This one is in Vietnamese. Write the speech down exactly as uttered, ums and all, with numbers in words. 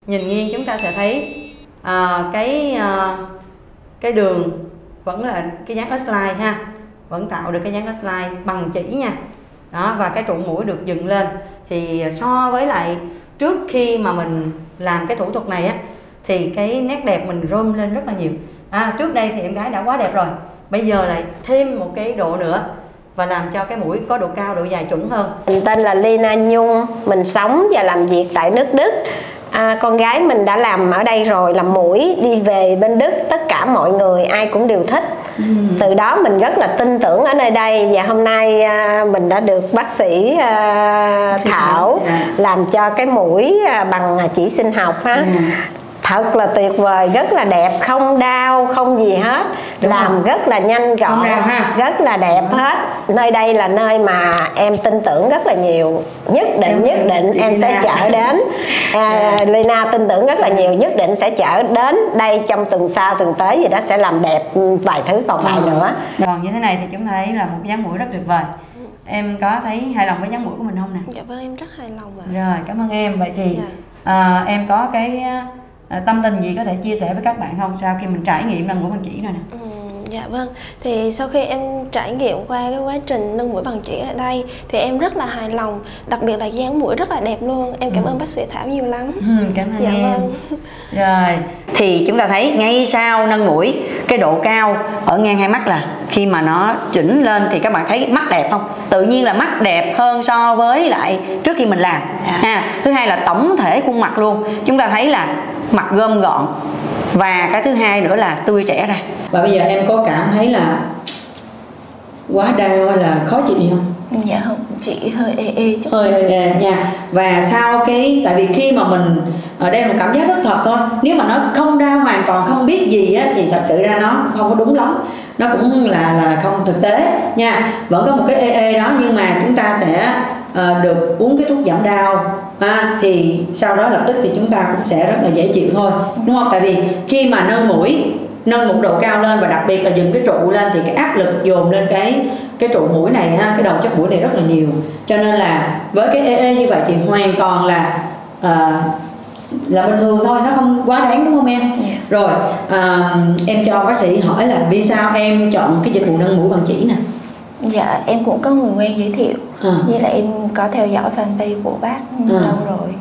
Nhìn nghiêng chúng ta sẽ thấy à, cái à, cái đường vẫn là cái dáng S-line ha, vẫn tạo được cái dáng S-line bằng chỉ nha. Đó, và cái trụ mũi được dựng lên. Thì so với lại trước khi mà mình làm cái thủ thuật này á, thì cái nét đẹp mình rôm lên rất là nhiều. À, trước đây thì em gái đã quá đẹp rồi, bây giờ lại thêm một cái độ nữa và làm cho cái mũi có độ cao, độ dài chuẩn hơn. Mình tên là Lina Nhung, mình sống và làm việc tại nước Đức. À, con gái mình đã làm ở đây rồi, làm mũi, đi về bên Đức, tất cả mọi người ai cũng đều thích. Ừ. Từ đó mình rất là tin tưởng ở nơi đây, và hôm nay à, mình đã được bác sĩ à, Thảo à. làm cho cái mũi à, bằng chỉ sinh học ha. Ừ. Thật là tuyệt vời, rất là đẹp, không đau, không gì hết. Đúng làm rồi. Rất là nhanh gọn, rất là đẹp hết. Nơi đây là nơi mà em tin tưởng rất là nhiều. Nhất định, em, nhất định em sẽ Lina. chở đến à, Lina tin tưởng rất là nhiều, nhất định sẽ chở đến đây trong tuần sau, tuần tới gì đó sẽ làm đẹp vài thứ còn lại ừ. nữa. Còn như thế này thì chúng thấy là một dáng mũi rất tuyệt vời. Em có thấy hài lòng với dáng mũi của mình không nè? Dạ vâng, em rất hài lòng ạ. Rồi, cảm ơn em. Vậy thì dạ. à, em có cái À, tâm tình gì có thể chia sẻ với các bạn không sau khi mình trải nghiệm nâng mũi bằng chỉ rồi nè? Ừ, dạ vâng, thì sau khi em trải nghiệm qua cái quá trình nâng mũi bằng chỉ ở đây thì em rất là hài lòng, đặc biệt là dáng mũi rất là đẹp luôn. Em cảm ừ. ơn bác sĩ Thảo nhiều lắm. Ừ, cảm ơn dạ em. Vâng. Rồi, thì chúng ta thấy ngay sau nâng mũi, cái độ cao ở ngang hai mắt là khi mà nó chỉnh lên thì các bạn thấy mắt đẹp không? Tự nhiên là mắt đẹp hơn so với lại trước khi mình làm. Dạ. Ha. Thứ hai là tổng thể khuôn mặt luôn, chúng ta thấy là mặt gom gọn, và cái thứ hai nữa là tươi trẻ ra. Và bây giờ em có cảm thấy là quá đau hay là khó chịu gì không? Dạ không, chỉ hơi ê ê chút. Hơi ê ê nha. Và sau cái, tại vì khi mà mình ở đây một cảm giác rất thật thôi, nếu mà nó không đau hoàn toàn, không biết gì á, thì thật sự ra nó không có đúng lắm, nó cũng là là không thực tế nha. Vẫn có một cái ê ê đó, nhưng mà chúng ta sẽ uh, được uống cái thuốc giảm đau ha, thì sau đó lập tức thì chúng ta cũng sẽ rất là dễ chịu thôi, đúng không? Tại vì khi mà nâng mũi, nâng một độ cao lên và đặc biệt là dựng cái trụ lên thì cái áp lực dồn lên cái cái trụ mũi này ha, cái đầu chóp mũi này rất là nhiều, cho nên là với cái ê ê như vậy thì hoàn toàn là uh, là bình thường thôi, nó không quá đáng, đúng không em? Yeah. Rồi uh, em cho bác sĩ hỏi là vì sao em chọn cái dịch vụ nâng mũi bằng chỉ nè? Dạ em cũng có người quen giới thiệu, à. Như là em có theo dõi fanpage của bác à. lâu rồi.